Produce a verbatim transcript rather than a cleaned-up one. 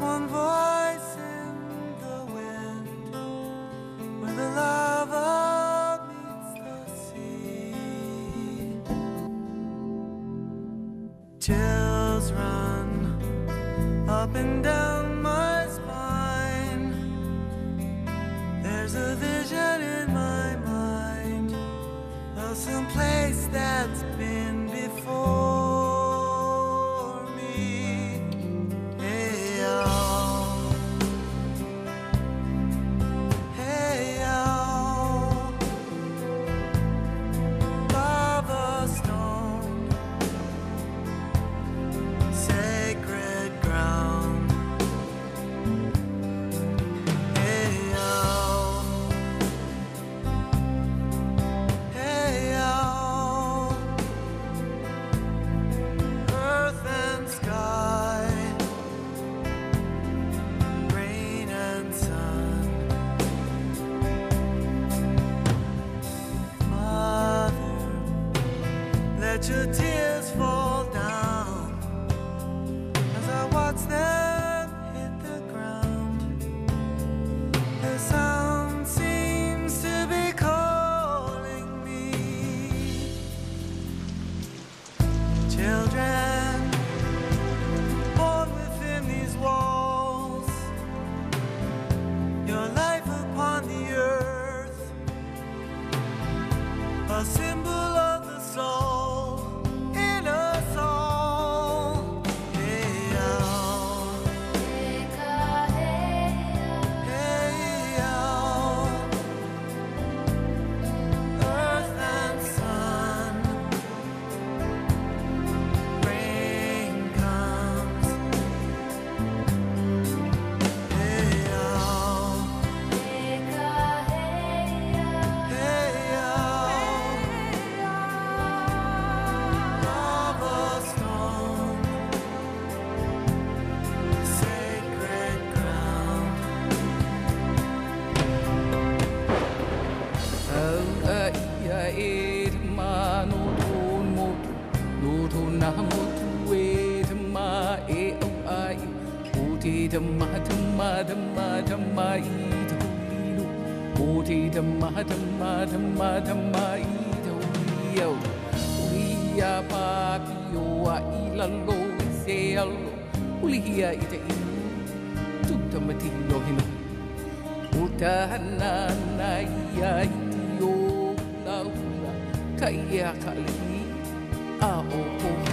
one voice in the wind, where the lava meets the sea. Chills run up and down my spine. There's a vision in my mind of some place that's been before me. Hey y'all, hey y'all, lava stone, sacred ground. Hey y'all, hey y'all, earth and sky, rain and sun. Mother, let your tears fall down as I watch them hit the ground. The sound seems to be calling me. Children born within these walls, your life upon the earth, a symbol of the soul in us all. Hey y'all, hey y'all, earth and sun, rain comes. Hey y'all, hey y'all, lava stone, sacred ground. Dhamma dhamma dhamma dhamma ito ilo, oti dhamma dhamma dhamma dhamma ito ilo. Uliya pakiyo a ilalo isealo, uliya ita ilo, tutamati lohino. Utahana na iya iyo laula kaya kali a o